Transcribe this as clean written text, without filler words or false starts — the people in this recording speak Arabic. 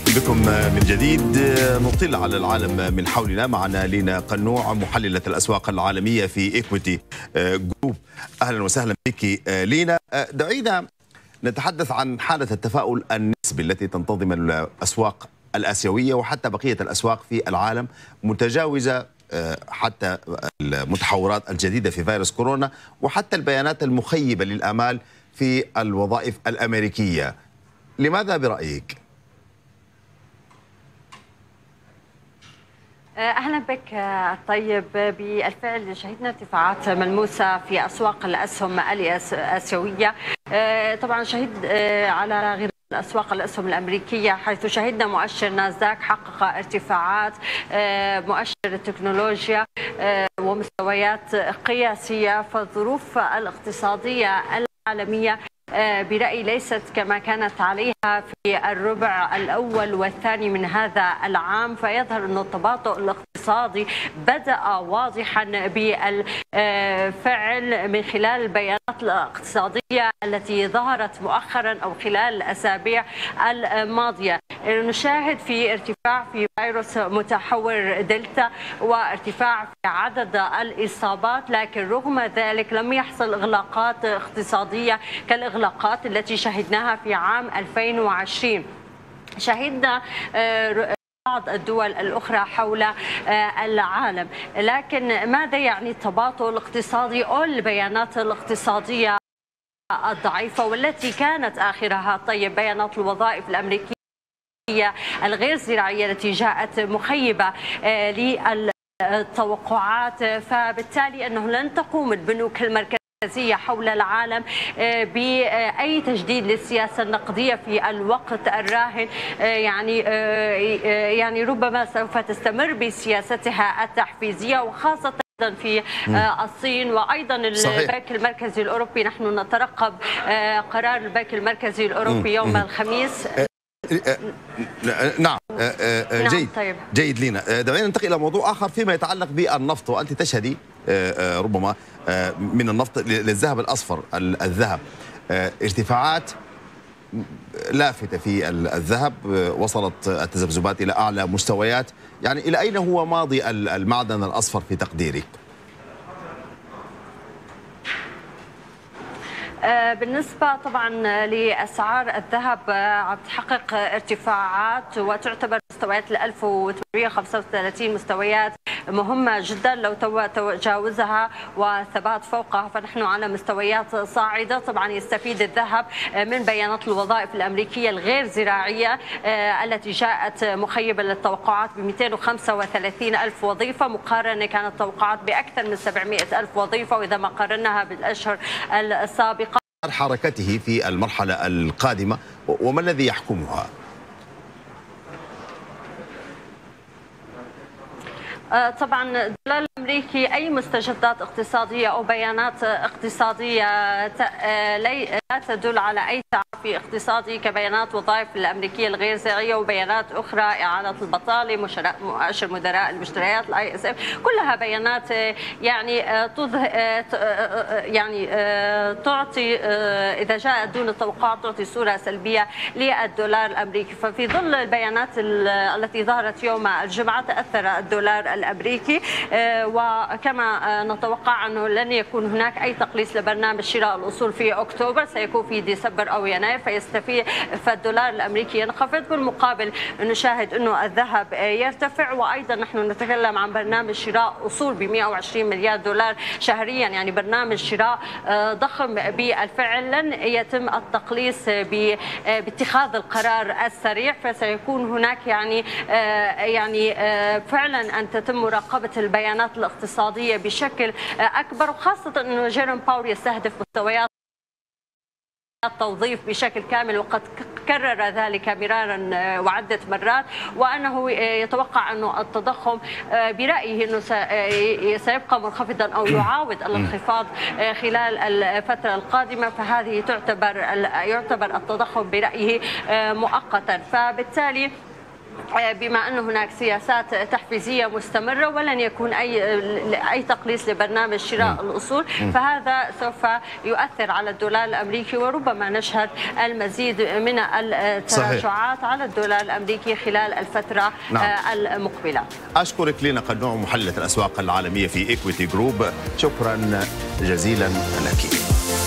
بكم من جديد. نطل على العالم من حولنا. معنا لينا قنوع محللة الأسواق العالمية في إيكويتي جروب. أهلا وسهلا بك لينا. دعينا نتحدث عن حالة التفاؤل النسبي التي تنتظم الأسواق الآسيوية وحتى بقية الأسواق في العالم، متجاوزة حتى المتحورات الجديدة في فيروس كورونا وحتى البيانات المخيبة للآمال في الوظائف الأمريكية. لماذا برأيك؟ أهلا بك. طيب، بالفعل شهدنا ارتفاعات ملموسة في أسواق الأسهم الآسيوية. طبعا شهد على غير أسواق الأسهم الأمريكية، حيث شهدنا مؤشر ناسداك حقق ارتفاعات، مؤشر التكنولوجيا ومستويات قياسية. فالظروف الاقتصادية العالمية برأيي ليست كما كانت عليها في الربع الأول والثاني من هذا العام، فيظهر أن التباطؤ الاقتصادي بدأ واضحا بالفعل من خلال البيانات الاقتصادية التي ظهرت مؤخرا أو خلال الأسابيع الماضية. نشاهد في ارتفاع في فيروس متحور دلتا وارتفاع في عدد الإصابات، لكن رغم ذلك لم يحصل إغلاقات اقتصادية كالإغلاقات التي شهدناها في عام 2020. شهدنا بعض الدول الأخرى حول العالم، لكن ماذا يعني التباطؤ الاقتصادي أو البيانات الاقتصادية الضعيفة والتي كانت آخرها طيب بيانات الوظائف الأمريكية الغير زراعية التي جاءت مخيبة للتوقعات؟ فبالتالي أنه لن تقوم البنوك المركزية حول العالم بأي تجديد للسياسة النقدية في الوقت الراهن. يعني ربما سوف تستمر بسياستها التحفيزية، وخاصة في الصين وأيضا البنك المركزي الأوروبي. نحن نترقب قرار البنك المركزي الأوروبي يوم الخميس. نعم. جيد. طيب. جيد لينا. دعينا ننتقل إلى موضوع آخر فيما يتعلق بالنفط، وأنت تشهدي ربما من النفط للذهب الأصفر. الذهب ارتفاعات لافتة في الذهب، وصلت التذبذبات إلى أعلى مستويات. يعني إلى أين هو ماضي المعدن الأصفر في تقديرك؟ بالنسبة طبعا لأسعار الذهب عم تحقق ارتفاعات، وتعتبر مستويات 1835 مستويات مهمة جدا. لو تجاوزها وثبات فوقها فنحن على مستويات صاعدة. طبعا يستفيد الذهب من بيانات الوظائف الأمريكية الغير زراعية التي جاءت مخيبة للتوقعات ب 235 ألف وظيفة، مقارنة كانت توقعات بأكثر من 700 ألف وظيفة، وإذا ما قارناها بالأشهر السابقة. حركته في المرحلة القادمة وما الذي يحكمها؟ طبعا الدولار الامريكي اي مستجدات اقتصاديه او بيانات اقتصاديه لا تدل على اي تعافي اقتصادي كبيانات وظائف الامريكيه الغير زراعيه وبيانات اخرى، اعاده البطاله، مؤشر مدراء المشتريات الاي اس اف، كلها بيانات يعني تعطي اذا جاءت دون التوقعات تعطي صوره سلبيه للدولار الامريكي. ففي ظل البيانات التي ظهرت يوم الجمعه تاثر الدولار الامريكي، وكما نتوقع انه لن يكون هناك اي تقليص لبرنامج شراء الاصول في اكتوبر، سيكون في ديسمبر او يناير، فالدولار الامريكي ينخفض. بالمقابل نشاهد انه الذهب يرتفع، وايضا نحن نتكلم عن برنامج شراء اصول ب 120 مليار دولار شهريا، يعني برنامج شراء ضخم بالفعل. لن يتم التقليص باتخاذ القرار السريع، فسيكون هناك يعني فعلا ان تتم مراقبة البيانات الاقتصادية بشكل أكبر، وخاصة أنه جيروم باور يستهدف مستويات التوظيف بشكل كامل، وقد كرر ذلك مرارا وعدة مرات، وأنه يتوقع أنه التضخم برأيه أنه سيبقى منخفضا أو يعاود الانخفاض خلال الفترة القادمة. فهذه يعتبر التضخم برأيه مؤقتا. فبالتالي بما أن هناك سياسات تحفيزية مستمرة ولن يكون أي تقليص لبرنامج شراء الأصول، فهذا سوف يؤثر على الدولار الأمريكي، وربما نشهد المزيد من التراجعات على الدولار الأمريكي خلال الفترة المقبلة. أشكرك لينا قنوع، محللة الأسواق العالمية في إيكويتي جروب، شكرا جزيلا لك.